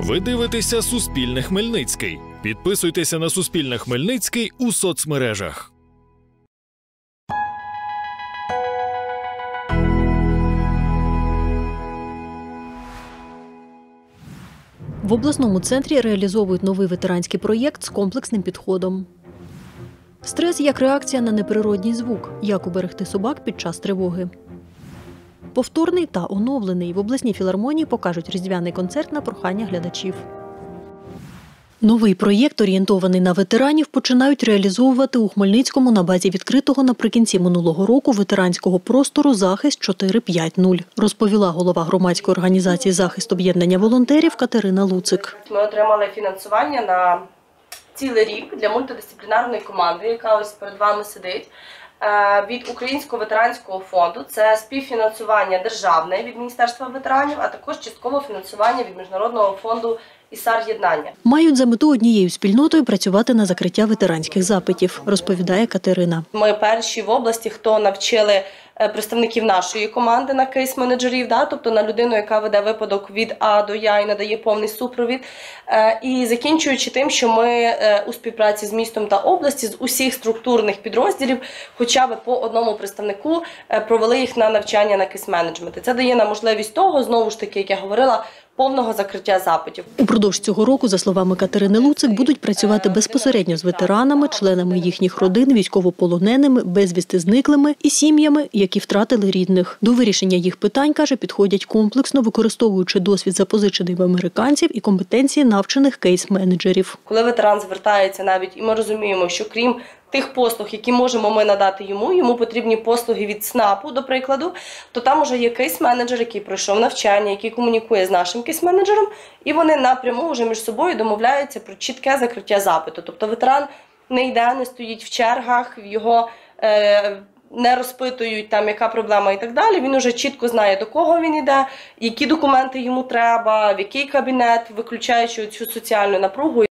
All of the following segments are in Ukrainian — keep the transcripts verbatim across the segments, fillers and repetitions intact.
Ви дивитеся Суспільне Хмельницький. Підписуйтеся на Суспільне Хмельницький у соцмережах. В обласному центрі реалізовують новий ветеранський проєкт з комплексним підходом. Стрес як реакція на неприродній звук. Як уберегти собак під час тривоги. Повторний та оновлений. В обласній філармонії покажуть різдвяний концерт на прохання глядачів. Новий проєкт, орієнтований на ветеранів, починають реалізовувати у Хмельницькому на базі відкритого наприкінці минулого року ветеранського простору «Захист чотири п'ять нуль», розповіла голова громадської організації «Захист об'єднання волонтерів» Катерина Луцик. Ми отримали фінансування на цілий рік для мультидисциплінарної команди, яка ось перед вами сидить, від Українського ветеранського фонду. Це співфінансування державне від Міністерства ветеранів, а також часткове фінансування від Міжнародного фонду «ІСАР-Єднання». Мають за мету однією спільнотою працювати на закриття ветеранських запитів, розповідає Катерина. Ми перші в області, хто навчили представників нашої команди на кейс-менеджерів, да, тобто на людину, яка веде випадок від А до Я і надає повний супровід. І закінчуючи тим, що ми у співпраці з містом та області, з усіх структурних підрозділів, хоча б по одному представнику провели їх на навчання на кейс-менеджменти. Це дає нам можливість того, знову ж таки, як я говорила, повного закриття запитів. Упродовж цього року, за словами Катерини Луцик, будуть працювати безпосередньо з ветеранами, членами їхніх родин, військовополоненими, безвісти зниклими і сім'ями, які втратили рідних. До вирішення їх питань, каже, підходять комплексно, використовуючи досвід, запозичений в американців, і компетенції навчених кейс-менеджерів. Коли ветеран звертається навіть, і ми розуміємо, що крім тих послуг, які можемо ми надати йому, йому потрібні послуги від СНАПу, до прикладу, то там вже є кейс-менеджер, який пройшов навчання, який комунікує з нашим кейс-менеджером, і вони напряму вже між собою домовляються про чітке закриття запиту. Тобто ветеран не йде, не стоїть в чергах, його е, не розпитують, там, яка проблема і так далі. Він вже чітко знає, до кого він йде, які документи йому треба, в який кабінет, виключаючи цю соціальну напругу.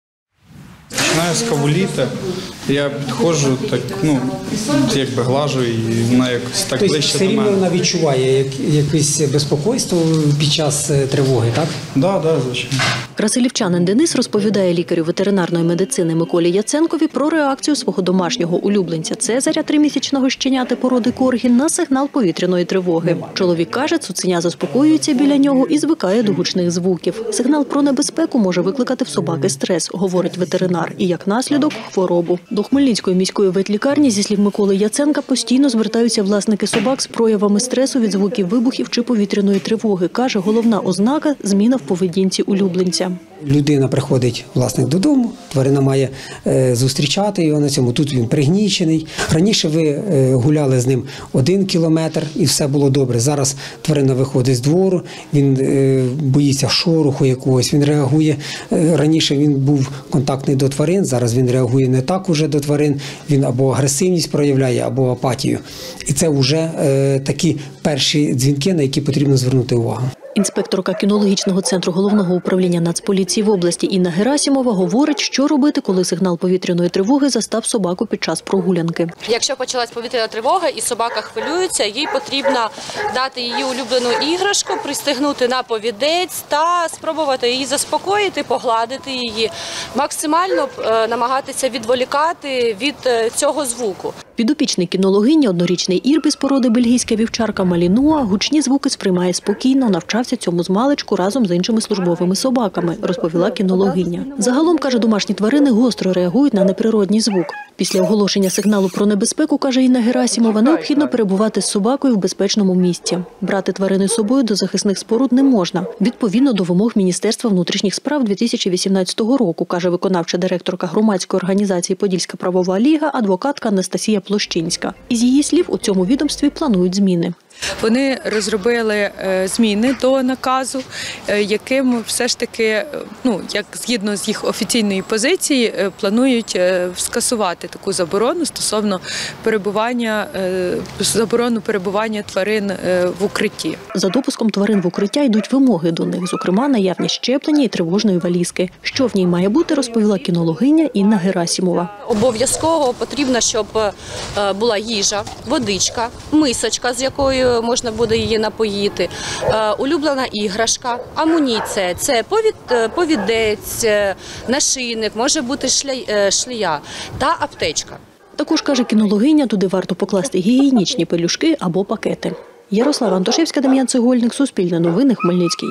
Починаю скавуліти, я підходжу, так, ну, якби глажу, і вона якось так тобто, ближче до мене. Тобто вона відчуває як, якесь безпокойство під час тривоги, так? Так, да, да, звичайно. Красилівчанин Денис розповідає лікарю ветеринарної медицини Миколі Яценкові про реакцію свого домашнього улюбленця Цезаря, тримісячного щеняти породи коргі, на сигнал повітряної тривоги. Чоловік каже, цуценя заспокоюється біля нього і звикає до гучних звуків. Сигнал про небезпеку може викликати в собаки стрес, говорить ветеринар, і як наслідок – хворобу. До Хмельницької міської ветлікарні, зі слів Миколи Яценка, постійно звертаються власники собак з проявами стресу від звуків вибухів чи повітряної тривоги. Каже, головна ознака – зміна в поведінці улюбленця. Людина приходить, власник, додому, тварина має е, зустрічати його на цьому. Тут він пригнічений. Раніше ви е, гуляли з ним один кілометр і все було добре. Зараз тварина виходить з двору, він е, боїться шороху якогось, він реагує. Е, раніше він був контактний до тварин, зараз він реагує не так уже до тварин. Він або агресивність проявляє, або апатію. І це вже е, такі перші дзвінки, на які потрібно звернути увагу. Інспекторка кінологічного центру Головного управління Нацполіції в області Інна Герасімова говорить, що робити, коли сигнал повітряної тривоги застав собаку під час прогулянки. Якщо почалась повітряна тривога і собака хвилюється, їй потрібно дати її улюблену іграшку, пристегнути на повідець та спробувати її заспокоїти, погладити її. Максимально намагатися відволікати від цього звуку. Підопічний кінологині, однорічний ірбіс породи бельгійська вівчарка Малінуа, гучні звуки сприймає спокійно, навчався цьому з маличку разом з іншими службовими собаками, розповіла кінологиня. Загалом, каже, домашні тварини гостро реагують на неприродній звук. Після оголошення сигналу про небезпеку, каже Інна Герасімова, необхідно перебувати з собакою в безпечному місці. Брати тварини з собою до захисних споруд не можна, відповідно до вимог Міністерства внутрішніх справ дві тисячі вісімнадцятого року, каже виконавча директорка громадської організації «Подільська правова ліга», адвокатка Анастасія Площинська. Із її слів, у цьому відомстві планують зміни. Вони розробили зміни до наказу, яким все ж таки, ну, як згідно з їх офіційної позиції, планують скасувати таку заборону стосовно перебування, заборону перебування тварин в укритті. За допуском тварин в укриття йдуть вимоги до них, зокрема наявність щеплення і тривожної валізки. Що в ній має бути, розповіла кінологиня Інна Герасімова. Обов'язково потрібно, щоб була їжа, водичка, мисочка, з якою можна буде її напоїти, улюблена іграшка, амуніція, це повід, повідець, нашийник, може бути шля, шлія та аптечка. Також, каже кінологиня, туди варто покласти гігієнічні пелюшки або пакети. Ярослава Антошевська, Дем'ян Цегольник, Суспільне новини, Хмельницький.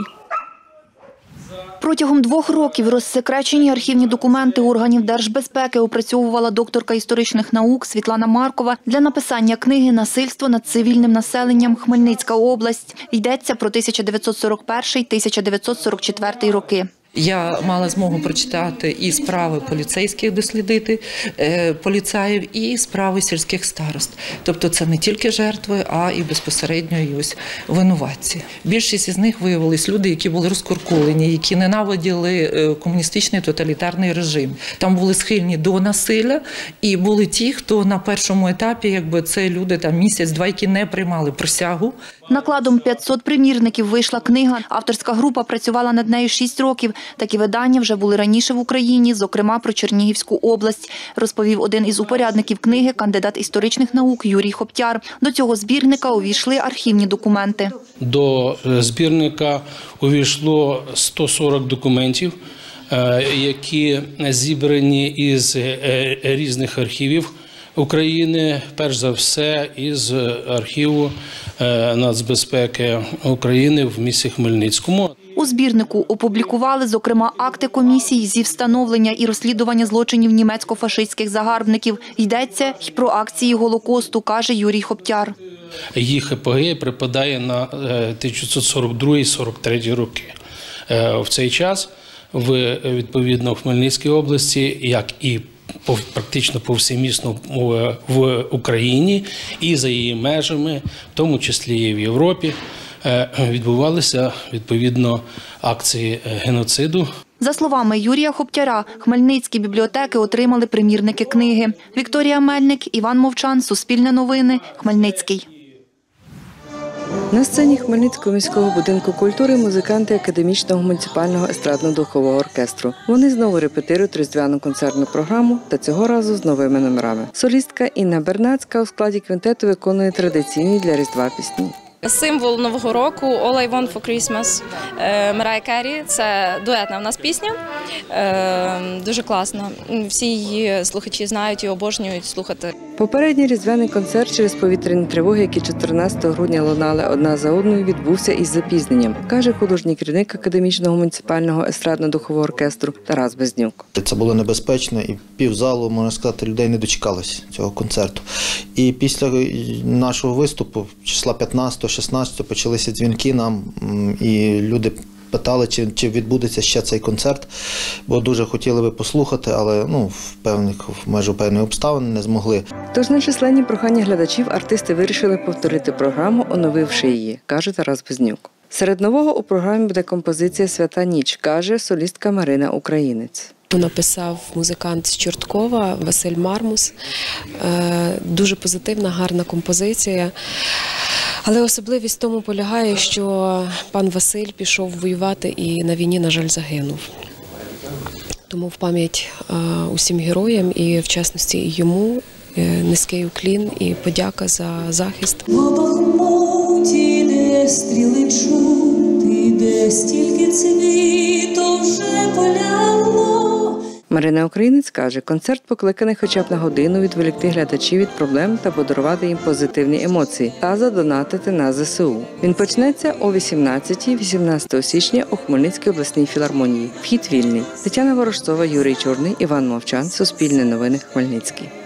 Протягом двох років розсекречені архівні документи органів держбезпеки опрацьовувала докторка історичних наук Світлана Маркова для написання книги «Насильство над цивільним населенням. Хмельницька область». Йдеться про тисяча дев'ятсот сорок перший - тисяча дев'ятсот сорок четвертий роки. Я мала змогу прочитати і справи поліцейських, дослідити е, поліцаїв, і справи сільських старост. Тобто це не тільки жертви, а і безпосередньо і ось винуватці. Більшість із них виявились люди, які були розкуркулені, які ненавиділи комуністичний тоталітарний режим. Там були схильні до насилля, і були ті, хто на першому етапі, якби це люди там місяць-два, які не приймали присягу. Накладом п'ятсот примірників вийшла книга. Авторська група працювала над нею шість років. Такі видання вже були раніше в Україні, зокрема про Чернігівську область, розповів один із упорядників книги, кандидат історичних наук Юрій Хоптяр. До цього збірника увійшли архівні документи. До збірника увійшло сто сорок документів, які зібрані із різних архівів України, перш за все із архіву нацбезпеки України в місті Хмельницькому. У збірнику опублікували, зокрема, акти комісій зі встановлення і розслідування злочинів німецько-фашистських загарбників. Йдеться й про акції Голокосту, каже Юрій Хоптяр. Їх епогея припадає на тисяча дев'ятсот сорок другий - сорок третій роки. В цей час в, відповідно, в Хмельницькій області, як і практично повсемісно в Україні і за її межами, в тому числі і в Європі, відбувалися, відповідно, акції геноциду. За словами Юрія Хоптяра, хмельницькі бібліотеки отримали примірники книги. Вікторія Мельник, Іван Мовчан, Суспільне новини, Хмельницький. На сцені Хмельницького міського будинку культури музиканти Академічного муніципального естрадно-духового оркестру. Вони знову репетирують різдвяну концертну програму, та цього разу з новими номерами. Солістка Інна Бернацька у складі квінтету виконує традиційні для Різдва пісні. Символ Нового року «All I Want for Christmas» Марая Керрі. Це дуетна в нас пісня, дуже класна. Всі її слухачі знають і обожнюють слухати. Попередній різдвяний концерт через повітряні тривоги, які чотирнадцятого грудня лунали одна за одною, відбувся із запізненням, каже художній керівник Академічного муніципального естрадно-духового оркестру Тарас Безнюк. Це було небезпечно, і півзалу, можна сказати, людей не дочекалось цього концерту. І після нашого виступу, числа п'ятнадцятого-шістнадцятого, почалися дзвінки нам, і люди питали, чи, чи відбудеться ще цей концерт, бо дуже хотіли би послухати, але ну, в певних, в межі певних обставин не змогли. Тож на численні прохання глядачів артисти вирішили повторити програму, оновивши її, каже Тарас Безнюк. Серед нового у програмі буде композиція «Свята ніч», каже солістка Марина Українець. Написав музикант з Чорткова Василь Мармус. Дуже позитивна, гарна композиція. Але особливість в тому полягає, що пан Василь пішов воювати і на війні, на жаль, загинув. Тому в пам'ять усім героям і, в частності, і йому низький уклін і подяка за захист. В Бахмуті, де стріли чути, де стільки цвіту вже поляло. Марина Українець каже, концерт покликаний хоча б на годину відволікти глядачів від проблем та подарувати їм позитивні емоції та задонатити на зе се у. Він почнеться о вісімнадцятій - вісімнадцятого січня у Хмельницькій обласній філармонії. Вхід вільний. Тетяна Ворожцова, Юрій Чорний, Іван Мовчан, Суспільне новини, Хмельницький.